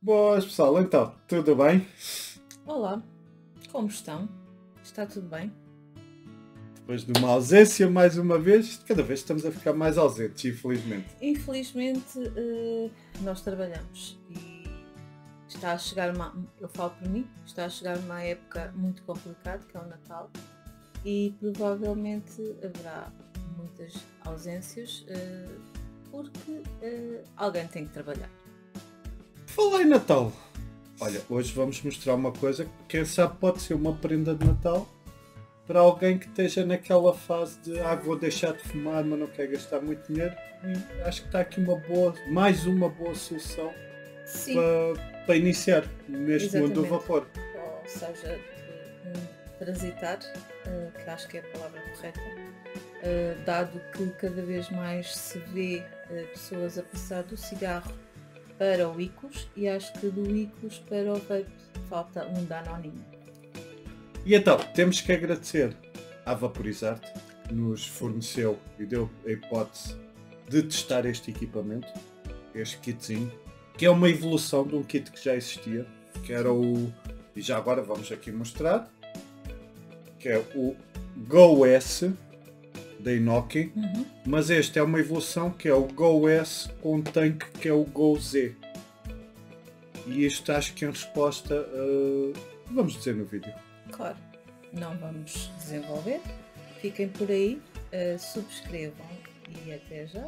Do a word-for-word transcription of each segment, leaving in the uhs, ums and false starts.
Boas pessoal, então, tudo bem? Olá, como estão? Está tudo bem? Depois de uma ausência, mais uma vez, cada vez estamos a ficar mais ausentes, infelizmente. Infelizmente, eh, nós trabalhamos e está a chegar uma, eu falo por mim, está a chegar uma época muito complicada, que é o Natal, e provavelmente haverá muitas ausências, eh, porque eh, alguém tem que trabalhar. Falar em Natal. Olha, hoje vamos mostrar uma coisa que quem sabe pode ser uma prenda de Natal para alguém que esteja naquela fase de ah, vou deixar de fumar, mas não quer gastar muito dinheiro. E acho que está aqui uma boa, mais uma boa solução Sim, para, para iniciar neste mundo do exatamente. vapor. Ou seja, de, um, transitar, eh, que acho que é a palavra correta, eh, dado que cada vez mais se vê eh, pessoas a passar do cigarro para o IQOS e acho que do IQOS para o vape falta um danoninho. E então, temos que agradecer à Vaporizarte que nos forneceu e deu a hipótese de testar este equipamento, este kitzinho, que é uma evolução de um kit que já existia, que era o, e já agora vamos aqui mostrar, que é o Go S da Inoki, Uhum. mas este é uma evolução que é o Go S com um tanque que é o Go Z. E isto acho que é em resposta a, vamos dizer no vídeo. Claro, não vamos desenvolver. Fiquem por aí, eh, subscrevam e até já!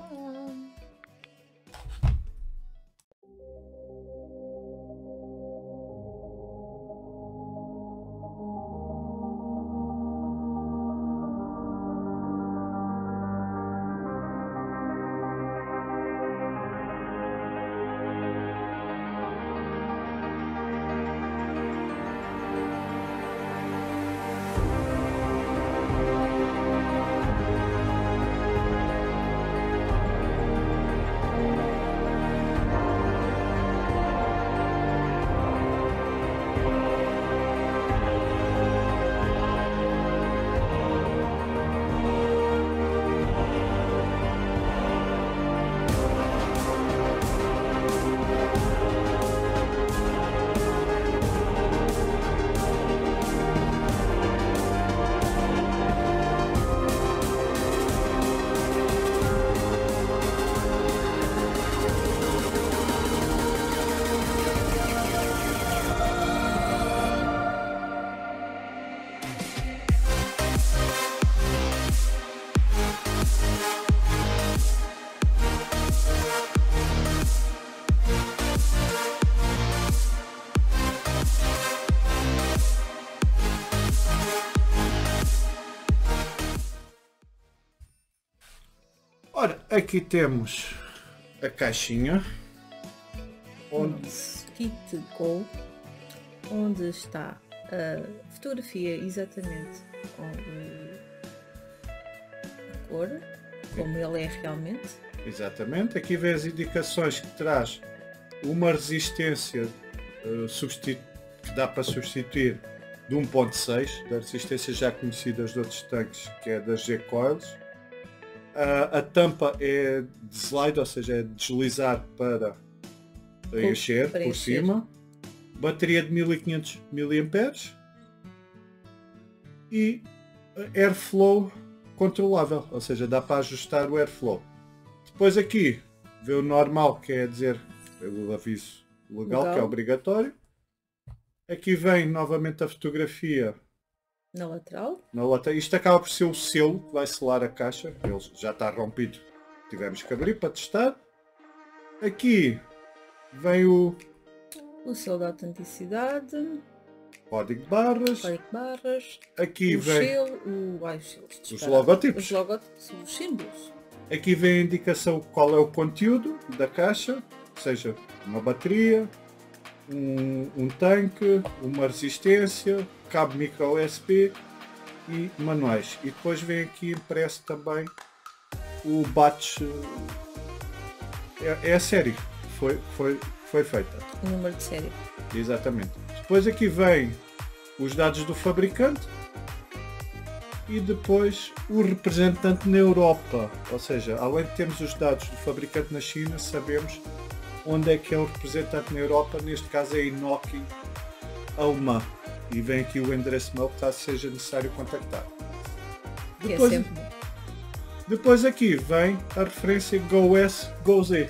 Ora, aqui temos a caixinha, onde Nosso kit Go, onde está a fotografia exatamente com o- a cor, como ele é realmente. exatamente, aqui vê as indicações que traz uma resistência eh, substitu- que dá para substituir de um ponto seis, da resistência já conhecida de outros tanques, que é das G-Coils. A, a tampa é de slide, ou seja, é deslizar para encher para por encher. cima. Bateria de mil e quinhentos miliamperes e airflow controlável, ou seja, dá para ajustar o airflow. Depois aqui vê o normal, que é dizer o aviso legal, Legal. que é obrigatório. Aqui vem novamente a fotografia Na lateral, na outra. Isto acaba por ser o selo que vai selar a caixa. Ele já está rompido. Tivemos que abrir para testar. Aqui vem o o selo da autenticidade, código de barras. código de barras, Aqui o vem selo, o, ai, os selos, os disparado. logotipos. Os logotipos, os símbolos. Aqui vem a indicação qual é o conteúdo da caixa, ou seja, uma bateria, um, um tanque, uma resistência, cabo micro U S B e manuais. E depois vem aqui impresso também o batch, é, é a série que foi, foi, foi feita. O número de série. Exatamente. Depois aqui vem os dados do fabricante e depois o representante na Europa. Ou seja, além de termos os dados do fabricante na China, sabemos onde é que é o representante na Europa, neste caso é a Inoki alemã. E vem aqui o endereço mail que caso seja necessário contactar. Depois, é sempre bom. Depois aqui vem a referência GoS, GoZ.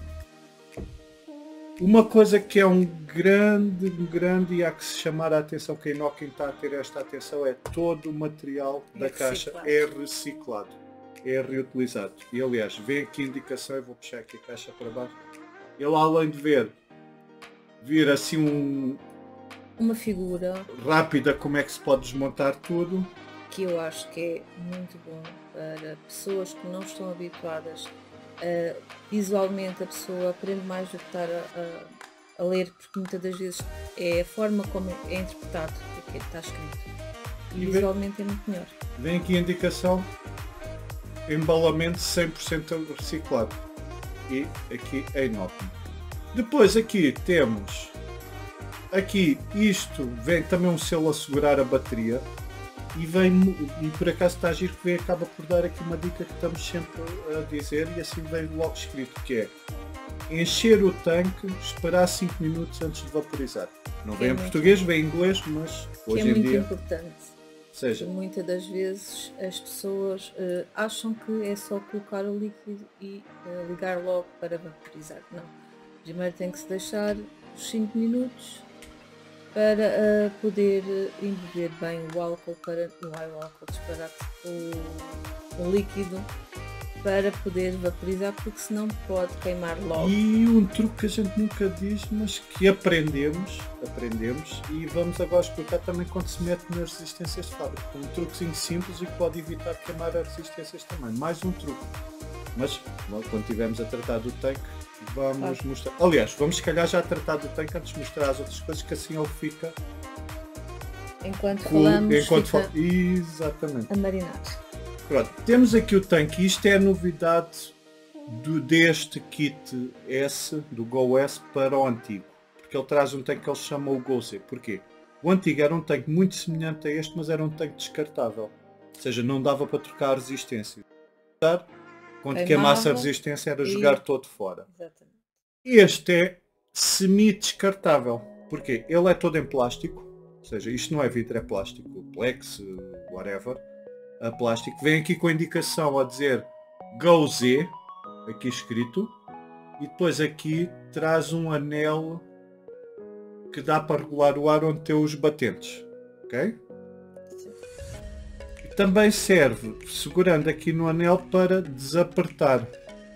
Uma coisa que é um grande, grande e há que se chamar a atenção, quem não quem está a ter esta atenção, é todo o material da É caixa reciclado. é reciclado, é reutilizado. E aliás, vem aqui a indicação, eu vou puxar aqui a caixa para baixo. Ele além de ver, vir assim um Uma figura rápida como é que se pode desmontar tudo. que eu acho que é muito bom para pessoas que não estão habituadas. Uh, visualmente a pessoa aprende mais do que estar a, a, a ler, porque muitas das vezes é a forma como é interpretado o que está escrito. E E visualmente é muito melhor. Vem aqui a indicação, embalamento cem por cento reciclado. E aqui é enorme. Depois aqui temos, aqui isto vem também um selo a segurar a bateria. E, vem, e por acaso está a giro que vem, acaba por dar aqui uma dica que estamos sempre a dizer e assim vem logo escrito, que é encher o tanque, esperar cinco minutos antes de vaporizar. Não vem em português, vem em inglês, mas hoje que é em muito dia... importante. Seja, muitas das vezes as pessoas uh, acham que é só colocar o líquido e uh, ligar logo para vaporizar. Não. Primeiro tem que se deixar os cinco minutos para uh, poder uh, embeber bem o álcool, para o álcool disparar o, o líquido para poder vaporizar, porque senão pode queimar logo. E um truque que a gente nunca diz, mas que aprendemos, aprendemos e vamos agora explicar também quando se mete nas resistências de fábrica. Um truquezinho simples e que pode evitar queimar as resistências também. Mais um truque. Mas quando estivermos a tratar do tanque, vamos claro. mostrar. Aliás, vamos se calhar já tratar do tanque antes de mostrar as outras coisas, que assim ele fica. Enquanto falamos, enquanto fica fal... Exatamente. a marinar. Pronto, temos aqui o tanque. Isto é a novidade do, deste kit S, do GoS, para o antigo. Porque ele traz um tanque que ele chama o GoZ. Porquê? O antigo era um tanque muito semelhante a este, mas era um tanque descartável. Ou seja, não dava para trocar a resistência. Quando Queimava queimasse a resistência era e... jogar todo fora. Exatamente. Este é semi-descartável. Porquê? Ele é todo em plástico. Ou seja, isto não é vidro, é plástico. Plex, whatever. A plástico. Vem aqui com a indicação a dizer GoZ, aqui escrito. E depois aqui traz um anel que dá para regular o ar onde tem os batentes. Ok? Também serve, segurando aqui no anel, para desapertar.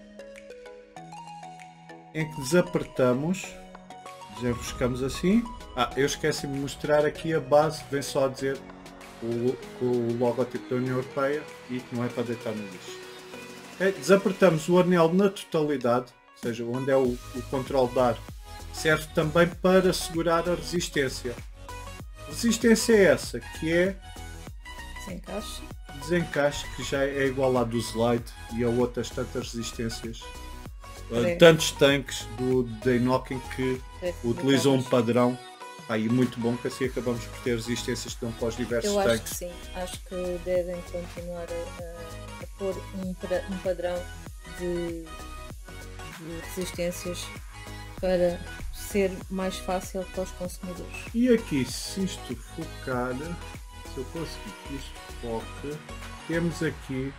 Em que desapertamos, desenroscamos assim. Ah, eu esqueci-me de mostrar aqui a base, vem só a dizer o, o logotipo da União Europeia e que não é para deitar no lixo. É, desapertamos o anel na totalidade, ou seja, onde é o, o controle de ar, serve também para segurar a resistência. Resistência é essa, que é Desencaixe. Desencaixe, que já é igual à do slide e a outras tantas resistências. É. Tantos tanques do da Inoki que É, utilizam um padrão. Ah, e muito bom que assim acabamos por ter resistências que dão para os diversos Eu acho tanques. que sim, acho que devem continuar a, a, a pôr um, um padrão de, de resistências para ser mais fácil para os consumidores. E aqui, se isto focar, se eu conseguir que isto foque, temos aqui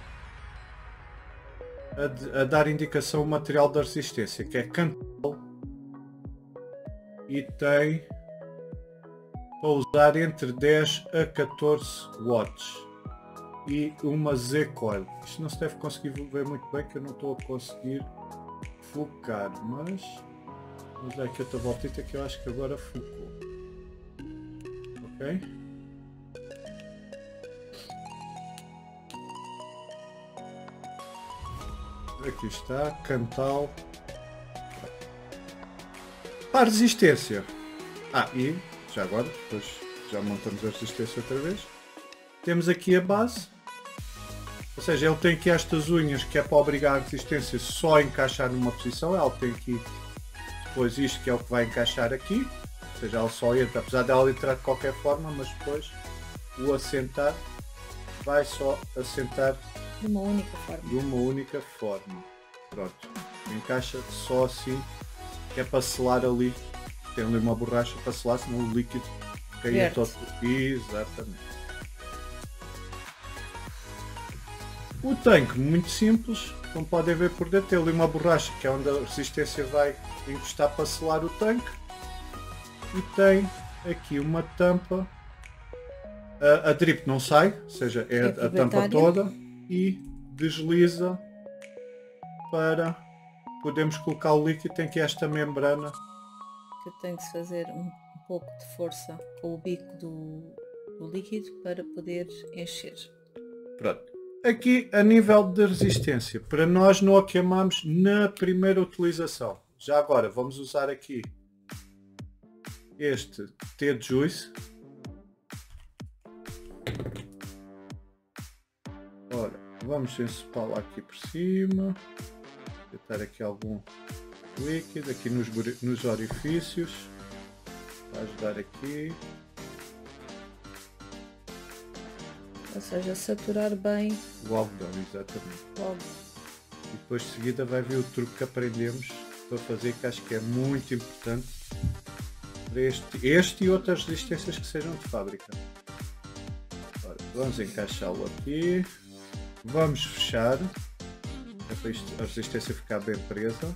a, a dar indicação o material da resistência, que é Cantal, e tem para usar entre dez a catorze watts e uma Z-Coil. Isto não se deve conseguir ver muito bem, que eu não estou a conseguir focar, mas vamos dar aqui outra voltita que eu acho que agora focou. Ok? Aqui está, Cantal. Para a resistência. Ah, e já agora, depois já montamos a resistência outra vez. Temos aqui a base. Ou seja, ele tem aqui estas unhas que é para obrigar a resistência só a encaixar numa posição. Ele tem aqui depois isto que é o que vai encaixar aqui. Ou seja, ele só entra, apesar dela entrar de qualquer forma, mas depois o assentar vai só assentar De uma única forma. de uma única forma. Pronto. Encaixa só assim, que é para selar ali, tem ali uma borracha para selar, senão o líquido caia todo. Exatamente. O tanque, muito simples, como podem ver por dentro, tem ali uma borracha que é onde a resistência vai encostar para selar o tanque, e tem aqui uma tampa. A, a drip não sai, ou seja, é, é a tampa toda, e desliza para podermos colocar o líquido. Tem aqui esta membrana que tem que se fazer um, um pouco de força com o bico do, do líquido para poder encher. Pronto. Aqui a nível de resistência, para nós não a queimamos na primeira utilização. Já agora vamos usar aqui este T-Juice. Ora, vamos ensopá-la aqui por cima, deitar aqui algum líquido aqui nos, nos orifícios, para ajudar aqui. Ou seja, saturar bem o algodão, exatamente. Logo. E depois de seguida vai ver o truque que aprendemos para fazer, que acho que é muito importante para este, este e outras resistências que sejam de fábrica. Ora, vamos encaixá-lo aqui, vamos fechar, é para isto, a resistência ficar bem presa.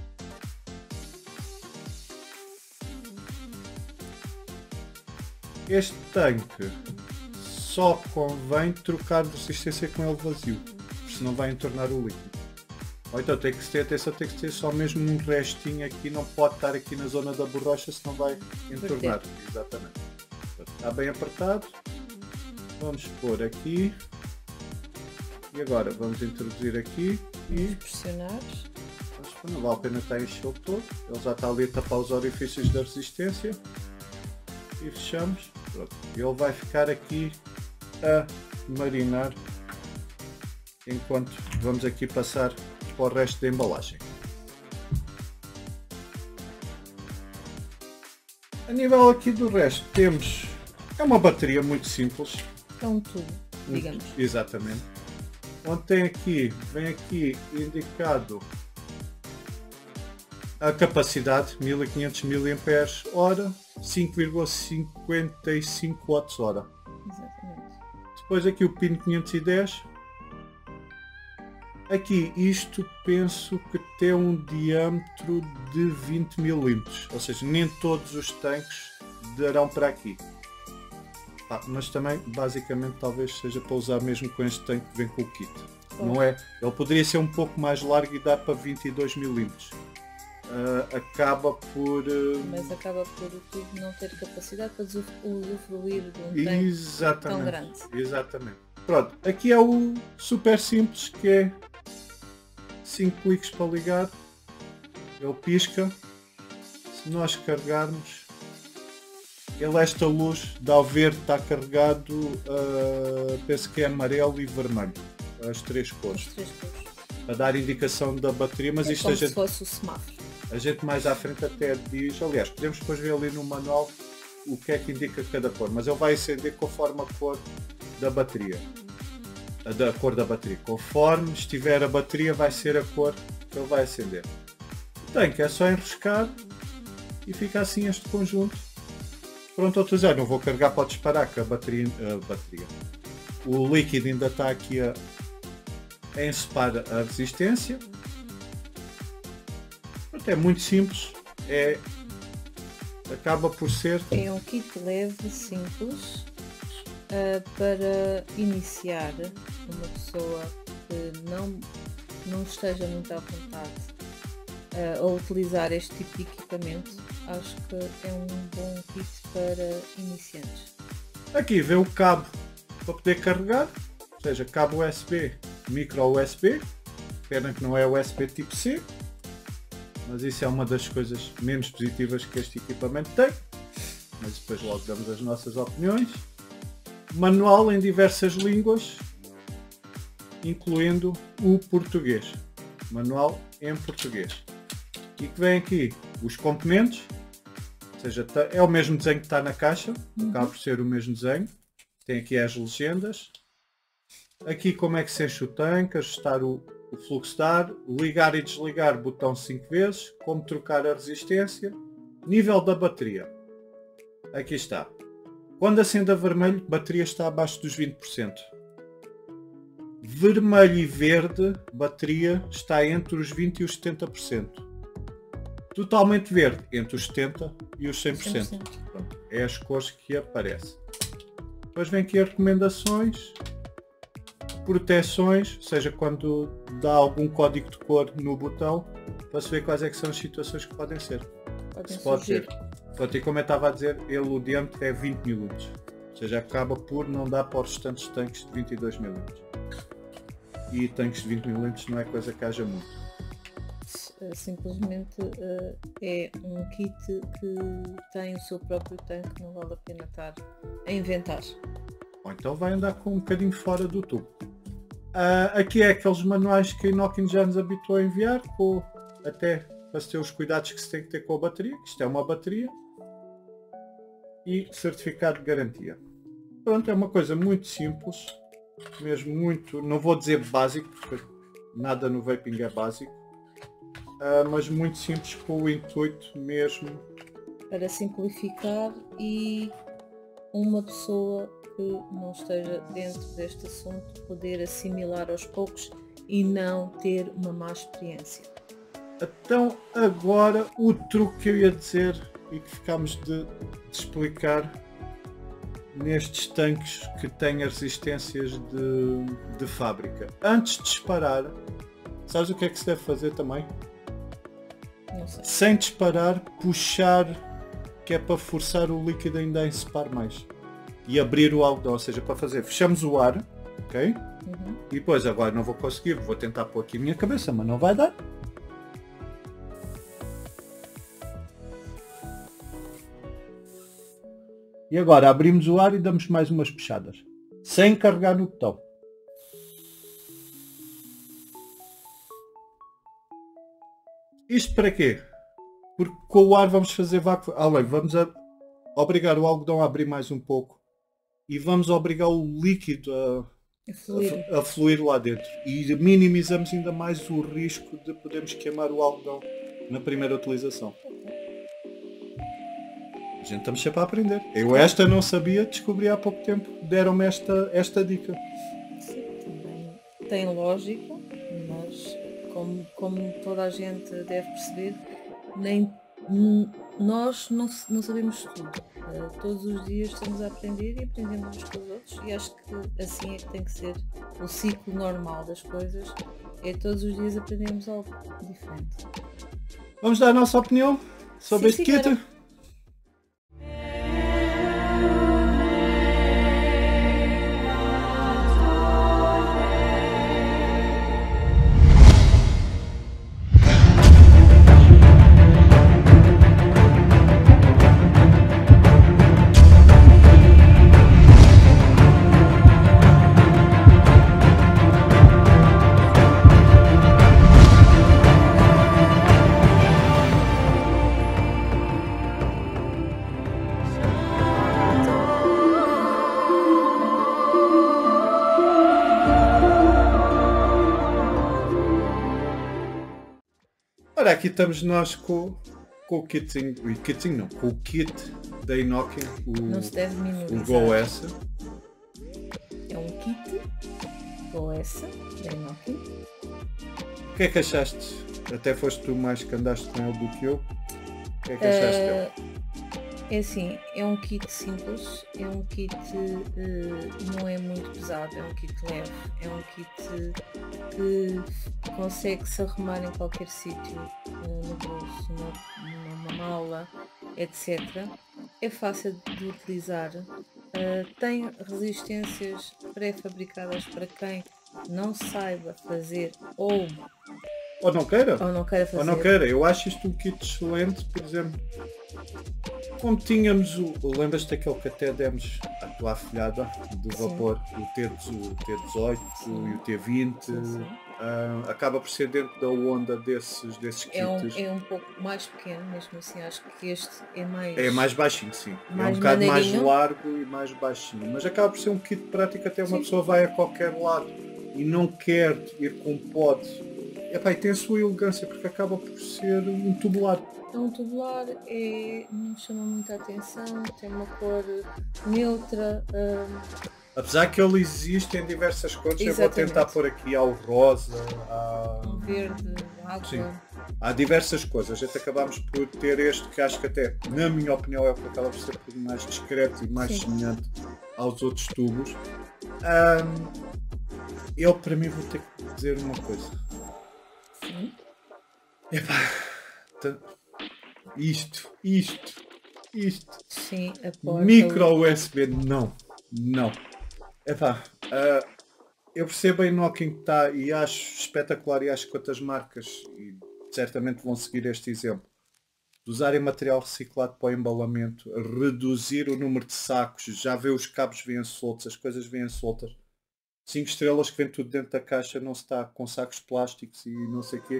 Este tanque só convém trocar de resistência com ele vazio, senão vai entornar o líquido. Ou então tem que ter atenção, tem que ter só mesmo um restinho aqui, não pode estar aqui na zona da borracha, senão vai entornar. Exatamente. Está bem apertado. Vamos pôr aqui. E agora vamos introduzir aqui e pressionar. Não vale a pena estar a encher todo. Ele já está ali a tapar os orifícios da resistência. E fechamos. Pronto. Ele vai ficar aqui a marinar enquanto vamos aqui passar para o resto da embalagem. A nível aqui do resto temos, é uma bateria muito simples. É um tubo, digamos. Exatamente. Onde tem aqui, vem aqui indicado a capacidade, mil e quinhentos miliampères-hora, cinco vírgula cinquenta e cinco watts-hora. Exatamente. Depois aqui o pino quinhentos e dez. Aqui isto penso que tem um diâmetro de vinte milímetros, ou seja, nem todos os tanques darão para aqui. Ah, mas também basicamente talvez seja para usar mesmo com este tanque que vem com o kit. Oh. Não é? Ele poderia ser um pouco mais largo e dar para vinte e dois milímetros. Uh, acaba por... Uh... Mas acaba por o tubo não ter capacidade para usufruir de um tanque Exatamente. tão grande. Exatamente. Pronto, aqui é o super simples, que é cinco cliques para ligar, ele pisca, se nós carregarmos, ele esta luz dá ao verde, está carregado, uh, penso que é amarelo e vermelho, as três cores, as três cores. Para dar indicação da bateria, mas é isto como a gente, se fosse o semáforo. A gente mais à frente até diz, aliás, podemos depois ver ali no manual o que é que indica cada cor, mas ele vai acender conforme a cor da bateria. Da cor da bateria. Conforme estiver a bateria vai ser a cor que ele vai acender. O tanque é só enroscar e fica assim este conjunto pronto a utilizar. Não vou carregar para disparar, que a bateria, a bateria. O líquido ainda está aqui a, a ensopar a resistência. Pronto, é muito simples. É, acaba por ser... É um kit leve, simples. Uh, para iniciar uma pessoa que não, não esteja muito à vontade uh, a utilizar este tipo de equipamento, acho que é um bom kit para iniciantes. Aqui vem o cabo para poder carregar, ou seja, cabo U S B, micro U S B, pena que não é U S B tipo C, mas isso é uma das coisas menos positivas que este equipamento tem, mas depois logo damos as nossas opiniões. Manual em diversas línguas, incluindo o português. Manual em português. E que vem aqui os componentes, ou seja, é o mesmo desenho que está na caixa, uhum. Acaba por ser o mesmo desenho. Tem aqui as legendas. Aqui como é que se enche o tanque, ajustar o, o fluxo de ar, ligar e desligar botão cinco vezes, como trocar a resistência, nível da bateria. Aqui está. Quando acende a vermelho, a bateria está abaixo dos vinte por cento. Vermelho e verde, bateria está entre os vinte por cento e os setenta por cento. Totalmente verde, entre os setenta por cento e os cem por cento. cem por cento. Pronto, é as cores que aparecem. Depois vem aqui as recomendações, proteções, ou seja, quando dá algum código de cor no botão, para se ver quais é que são as situações que podem ser. Podem Se pode surgir. ser. Portanto, e como eu estava a dizer, ele, o diâmetro é vinte milímetros. Ou seja, acaba por não dar para os restantes tanques de vinte e dois milímetros. E tanques de vinte milímetros não é coisa que haja muito. Simplesmente uh, é um kit que tem o seu próprio tanque, não vale a pena estar a inventar. Ou então vai andar com um bocadinho fora do tubo. Uh, aqui é aqueles manuais que a Inokin já nos habituou a enviar, com, até para se ter os cuidados que se tem que ter com a bateria, que isto é uma bateria, e certificado de garantia. Pronto, é uma coisa muito simples, mesmo muito, não vou dizer básico, porque nada no vaping é básico, uh, mas muito simples, com o intuito mesmo Para simplificar e uma pessoa que não esteja dentro deste assunto poder assimilar aos poucos e não ter uma má experiência. Então agora o truque que eu ia dizer e que ficámos de, de explicar nestes tanques que têm as resistências de, de fábrica. Antes de disparar, sabes o que é que se deve fazer também? Não sei. Sem disparar, puxar, que é para forçar o líquido ainda a ensepar mais. E abrir o algodão, ou seja, para fazer, fechamos o ar, ok? Uhum. E depois agora não vou conseguir, vou tentar pôr aqui a minha cabeça, mas não vai dar. E agora abrimos o ar e damos mais umas puxadas, sem carregar no botão. Isto para quê? Porque com o ar vamos fazer vácuo, além, vamos a obrigar o algodão a abrir mais um pouco e vamos obrigar o líquido a, É fluido. a, a fluir lá dentro. E minimizamos ainda mais o risco de podermos queimar o algodão na primeira utilização. A gente estamos sempre a aprender. Eu esta não sabia, descobri há pouco tempo. Deram-me esta, esta dica. Sim, também tem lógica, mas como, como toda a gente deve perceber, nem n- nós não, s- não sabemos tudo. Uh, todos os dias estamos a aprender e aprendemos uns com os outros, e acho que assim é que tem que ser o ciclo normal das coisas. É todos os dias aprendemos algo diferente. Vamos dar a nossa opinião sobre Sim, este senhora. kit? Ora, aqui estamos nós com, com o kitzinho, o kitzinho não, com o kit da Inokin, Não se o, deve o minorizar. Go S. É um kit Go S da Inokin. O que é que achaste? Até foste tu mais que andaste com ele do que eu. O que é que achaste dele? Uh, é assim, é um kit simples, é um kit uh, não é muito pesado, é um kit leve, é um kit que consegue se arrumar em qualquer sítio, uh, no bolso, no- numa mala, etcétera. É fácil de utilizar, uh, tem resistências pré-fabricadas para quem não saiba fazer ou, Ou não queira? ou não queira fazer. Ou não queira. Eu acho isto um kit excelente, por exemplo. Como tínhamos o. Lembras-te daquele que até demos à tua afilhada do Sim. vapor, o T, o T dezoito Sim. e o T vinte. Sim, sim. ah, acaba por ser dentro da onda desses, desses É um, kits. é um pouco mais pequeno, mesmo assim acho que este é mais... É mais baixinho, sim. é um mais bocado mais maneirinho. largo e mais baixinho. Mas acaba por ser um kit prático, até uma Sim. pessoa vai a qualquer lado e não quer ir com um pote epá, e tem a sua elegância porque acaba por ser um tubular. É um tubular, é, não chama muita atenção, tem uma cor neutra. hum, Apesar que ele existe em diversas cores, eu vou Exatamente. tentar pôr aqui ao rosa, ao... um verde, água. Sim. Há diversas coisas. A gente acabamos por ter este que acho que até, na minha opinião, é o que acaba por ser um pouco mais discreto e mais Sim. semelhante aos outros tubos. Ahm, eu, para mim, vou ter que dizer uma coisa. Sim. Epá, tá- isto, isto, isto. Sim, a porta. Micro U S B, não. Não. Epá, ah, eu percebo a Nokia que está e acho espetacular e acho que outras marcas e certamente vão seguir este exemplo. De usarem material reciclado para o embalamento, reduzir o número de sacos, já vê os cabos vêm soltos, as coisas vêm soltas. cinco estrelas que vem tudo dentro da caixa, não se está com sacos plásticos e não sei o quê.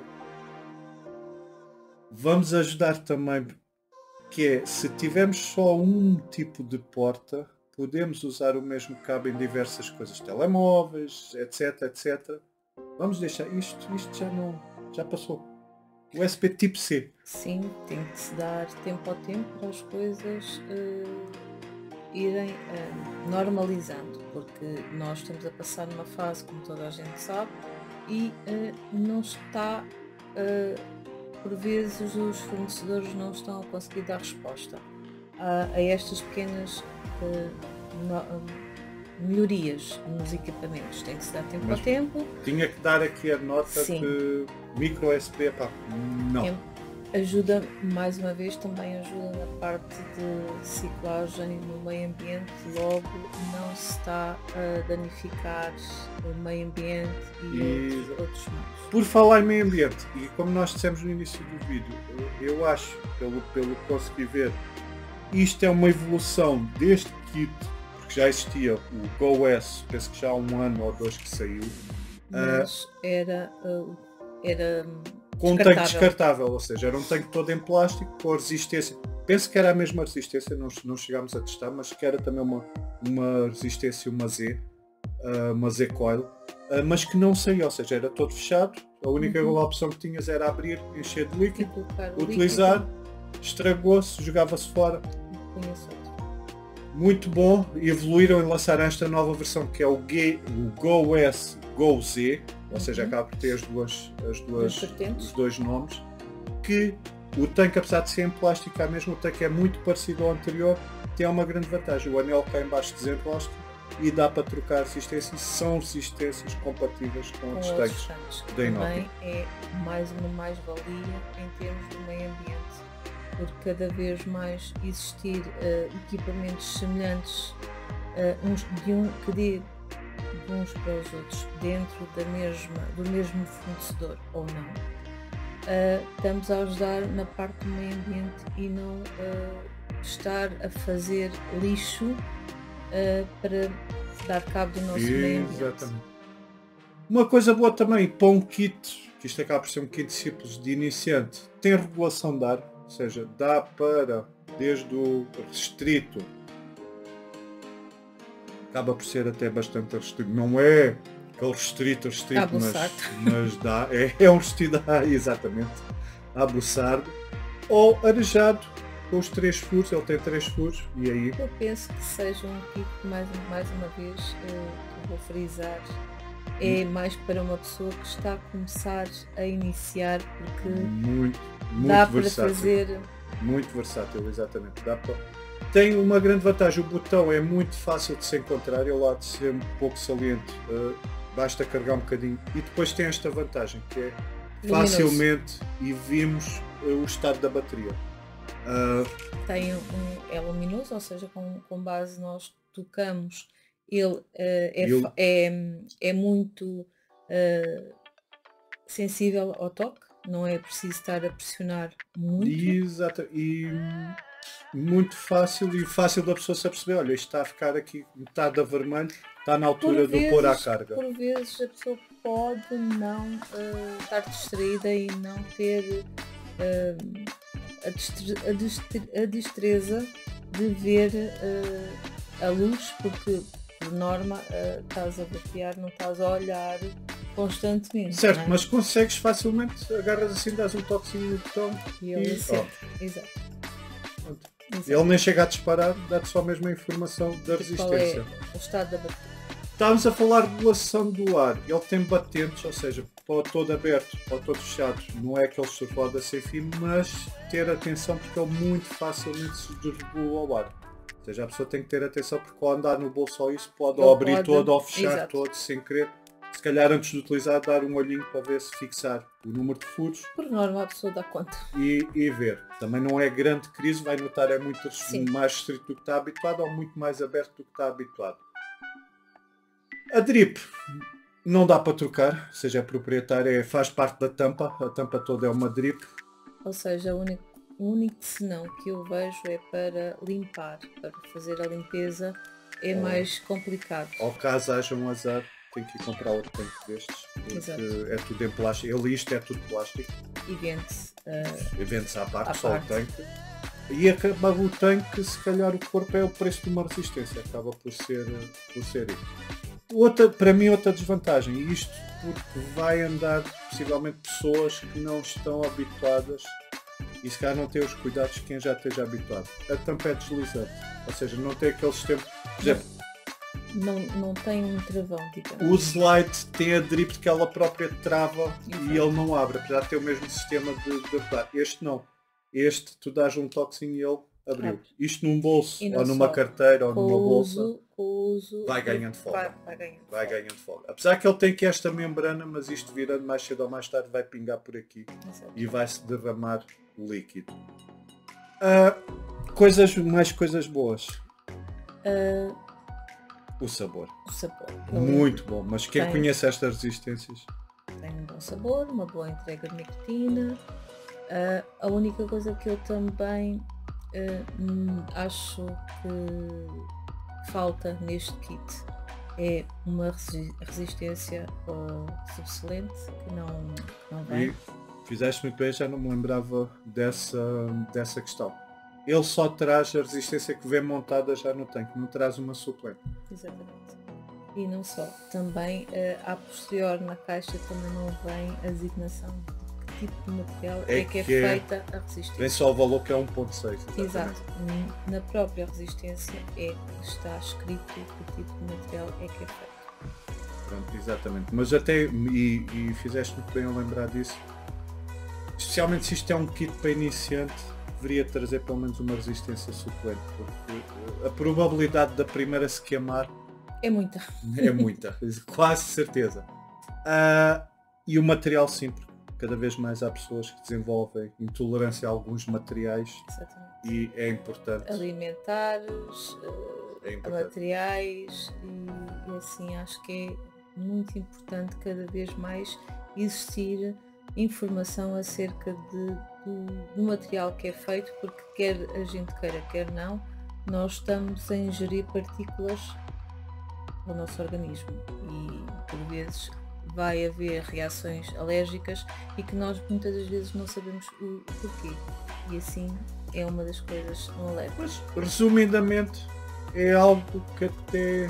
Vamos ajudar também, que é, se tivermos só um tipo de porta, podemos usar o mesmo cabo em diversas coisas, telemóveis, etc, etcétera. Vamos deixar isto, isto já não, já passou. U S B tipo C. Sim, tem que se dar tempo ao tempo para as coisas eh, irem eh, normalizando, porque nós estamos a passar numa fase, como toda a gente sabe, e eh, não está, eh, por vezes os fornecedores não estão a conseguir dar resposta a, a estas pequenas eh, no- melhorias nos equipamentos. Tem que se dar tempo Mas- ao tempo. Tinha que dar aqui a nota Sim. que micro U S B, pá, não. É- ajuda, mais uma vez, também ajuda na parte de reciclagem no meio ambiente, logo não se está a danificar o meio ambiente e, E- outros, outros meios. Por falar em meio ambiente, e como nós dissemos no início do vídeo, eu, eu acho, pelo, pelo que consegui ver, isto é uma evolução deste kit, porque já existia o GoOS, penso que já há um ano ou dois que saiu, Mas era, uh, era hum, com um tanque descartável. descartável, ou seja, era um tanque todo em plástico com resistência. Penso que era a mesma resistência, não, não chegámos a testar, mas que era também uma, uma resistência, uma Z, uh, uma Z Coil, uh, mas que não saía, ou seja, era todo fechado, a única Uhum. opção que tinhas era abrir, encher de E líquido, colocar o utilizar, estragou-se, jogava-se fora. líquido e punha-se outro. Muito bom, evoluíram e lançaram esta nova versão que é o, G, o GoOS Go Z, ou seja, Uhum. acaba por ter as duas, as Duas duas, vertentes. os dois nomes, que o tanque, apesar de ser em plástico, é mesmo o tanque é muito parecido ao anterior, tem uma grande vantagem, o anel cá em baixo desenrosca e dá para trocar resistências, são resistências compatíveis com Com outros outros tanques. tanques, que da também é mais uma mais-valia em termos do meio ambiente, porque cada vez mais existir eh, equipamentos semelhantes eh, uns de um que dê de uns para os outros dentro da mesma, do mesmo fornecedor ou não, eh, estamos a ajudar na parte do meio ambiente e não eh, estar a fazer lixo eh, para dar cabo do nosso meio ambiente. Exatamente. Uma coisa boa também para um kit, que isto acaba por ser um kit simples de iniciante, tem regulação de ar, ou seja, dá para desde o restrito, acaba por ser até bastante restrito, não é aquele restrito, restrito, À mas, buçardo. mas dá, é, é um restrito, ah, exatamente, à buçardo, ou arejado com os três furos, ele tem três furos, e aí Eu penso que seja um kit, mais, mais uma vez, eh, que vou frisar, é mais para uma pessoa que está a começar a iniciar, porque muito, muito dá para versátil. fazer. Muito versátil, exatamente. Dá para... Tem uma grande vantagem, o botão é muito fácil de se encontrar, ele há de ser um pouco saliente, uh, basta carregar um bocadinho. E depois tem esta vantagem, que é Luminoso. facilmente e vimos uh, o estado da bateria. Uh, Tem um, é luminoso, ou seja, com, com base nós tocamos, ele eh, é, Ele- fa- é, é muito eh, sensível ao toque, não é preciso estar a pressionar muito. e, exata, e muito fácil e fácil da pessoa se aperceber, olha, isto está a ficar aqui metade a vermelho, está na altura de pôr à carga. por vezes a pessoa pode não eh, estar distraída e não ter eh, a, distre- a distre- a destreza de ver eh, a luz, porque por norma eh, estás a batear, não estás a olhar constantemente. Certo, não é? mas consegues facilmente, agarras assim, dás um toquezinho no botão E ele e, acende. ó, Exato. pronto. Exato. Ele nem chega a disparar, dá-te só mesmo a informação da E qual é resistência. o estado da bateria? Estávamos a falar de regulação do ar. Ele tem batentes, ou seja, pode todo aberto, pode todo fechado. Não é aquele surfado sem fim, mas ter atenção porque ele muito facilmente se desregula o ar. Ou seja, a pessoa tem que ter atenção porque ao andar no bolso ou isso pode Ele ou abrir pode- todo ou fechar Exato. todo sem querer. Se calhar antes de utilizar dar um olhinho para ver se fixar o número de furos Por norma a pessoa dá conta. e, e ver. Também não é grande crise, vai notar é muito Sim. mais restrito do que está habituado ou muito mais aberto do que está habituado. A drip não dá para trocar, ou seja, é proprietária, faz parte da tampa, a tampa toda é uma drip. Ou seja, o único, o único senão que eu vejo é para limpar, para fazer a limpeza é Oh. mais complicado. Ao caso haja um azar, tem que ir comprar outro tanque destes, porque Exato. é tudo em plástico. Ele isto é tudo plástico, E vende-se. uh, vende-se à parte, À só parte. o tanque. E acaba o tanque, se calhar o corpo é o preço de uma resistência, acaba por ser, por ser isso. Outra, para mim outra desvantagem, e isto porque vai andar possivelmente pessoas que não estão habituadas e se calhar não têm os cuidados de quem já esteja habituado. A tampa é deslizante, ou seja, não tem aquele sistema. Por exemplo, não, não tem um travão, digamos. o slide tem a drip que ela própria trava Exato. e ele não abre, apesar de ter o mesmo sistema de, de apertar. Este não. Este tu dás um toquezinho e ele abriu. Abre. Isto num bolso, E não ou numa só. carteira, ou Com numa o bolsa. uso, com o uso Vai ganhando folga. Vai, vai ganhando Vai folga. ganhando folga. Apesar que ele tem aqui esta membrana, mas isto virando mais cedo ou mais tarde vai pingar por aqui Exato. e vai-se derramar o líquido. Ah, coisas, mais coisas boas. Uh, O sabor. o sabor. Muito bom. Mas quem Tem. conhece estas resistências? Tem um bom sabor, uma boa entrega de nicotina. Uh, a única coisa que eu também uh, hum, acho que falta neste kit é uma resi- resistência uh, subselente que não, que não vem. E fizeste muito bem, já não me lembrava dessa, dessa questão. Ele só traz a resistência que vem montada já no tanque, não traz uma suplente. Exatamente. E não só. Também uh, a posterior na caixa também não vem a designação de que tipo de material É é, que é que é- feita a resistência. Vem só o valor que é um ponto seis. Exato. Na própria resistência é que está escrito que tipo de material é que é feito. Pronto, exatamente. Mas até, e, e fizeste muito bem a lembrar disso, especialmente se isto é um kit para iniciante, deveria trazer pelo menos uma resistência suplente, porque a probabilidade da primeira se queimar É muita. é muita, quase certeza. Ah, e o material sim, porque cada vez mais há pessoas que desenvolvem intolerância a alguns materiais Exatamente. e é importante. Alimentares, eh, É a importante. materiais e, e assim acho que é muito importante cada vez mais existir informação acerca de, do, do material que é feito, porque quer a gente queira, quer não, nós estamos a ingerir partículas ao nosso organismo e por vezes vai haver reações alérgicas e que nós muitas das vezes não sabemos o, o porquê, e assim é uma das coisas um alerta. Mas, resumidamente, é algo que até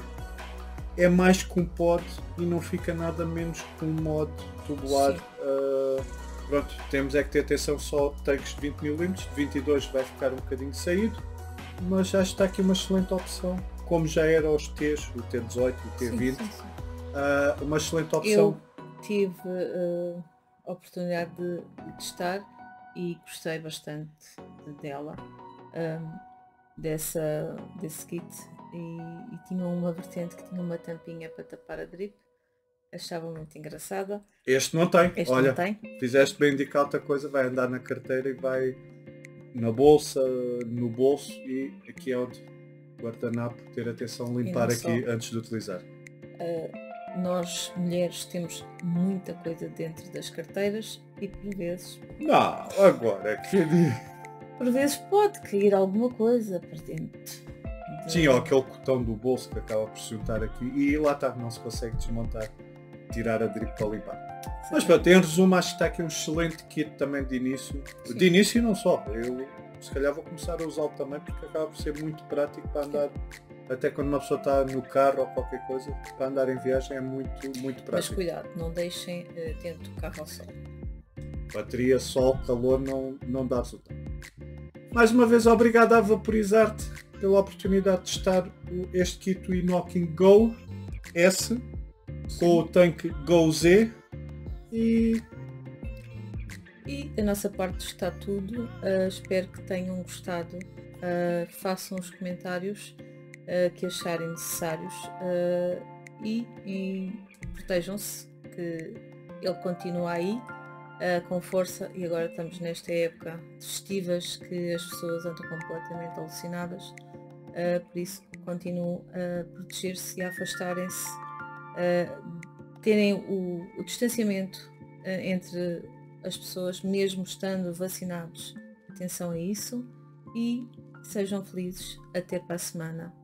é mais que um pod e não fica nada menos que um mod tubular. Sim. Ah, pronto, temos é que ter atenção só tanques de vinte milímetros, de vinte e dois vai ficar um bocadinho saído, mas acho que está aqui uma excelente opção, como já era os T's, o T dezoito, o T vinte, Sim, sim, sim. ah, uma excelente opção. Eu tive uh, a oportunidade de, de testar e gostei bastante dela, um, dessa, desse kit, e, e tinha uma vertente que tinha uma tampinha para tapar a drip, achava muito engraçada. Este não tem, Este olha, não tem. fizeste bem indicar outra coisa, vai andar na carteira e vai na bolsa, no bolso e aqui é onde guardanapo, ter atenção, limpar não aqui só. antes de utilizar. Uh, nós mulheres temos muita coisa dentro das carteiras e por vezes, Não, agora que por vezes pode cair alguma coisa para dentro. de- sim, ó, aquele cotão do bolso que acaba por se juntar aqui e lá está, não se consegue desmontar, tirar a drip para limpar. Mas pronto, em resumo, acho que está aqui um excelente kit também de início. Sim. De início e não só. Eu se calhar vou começar a usá-lo também porque acaba por ser muito prático para andar até quando uma pessoa está no carro ou qualquer coisa, para andar em viagem é muito, muito Mas prático. cuidado, não deixem uh, dentro do carro ao sol. Bateria, sol, calor, não, não dá resultado. Mais uma vez, obrigado a Vaporizarte pela oportunidade de testar este kit do Inoking Go S com o tanque Go Z e... E da nossa parte está tudo. Uh, espero que tenham gostado. Uh, façam os comentários uh, que acharem necessários uh, e, e protejam-se, que ele continua aí uh, com força, e agora estamos nesta época de festivas que as pessoas andam completamente alucinadas, uh, por isso continuem a proteger-se e a afastarem-se, uh, terem o, o distanciamento uh, entre as pessoas, mesmo estando vacinados. Atenção a isso e sejam felizes. Até para a semana.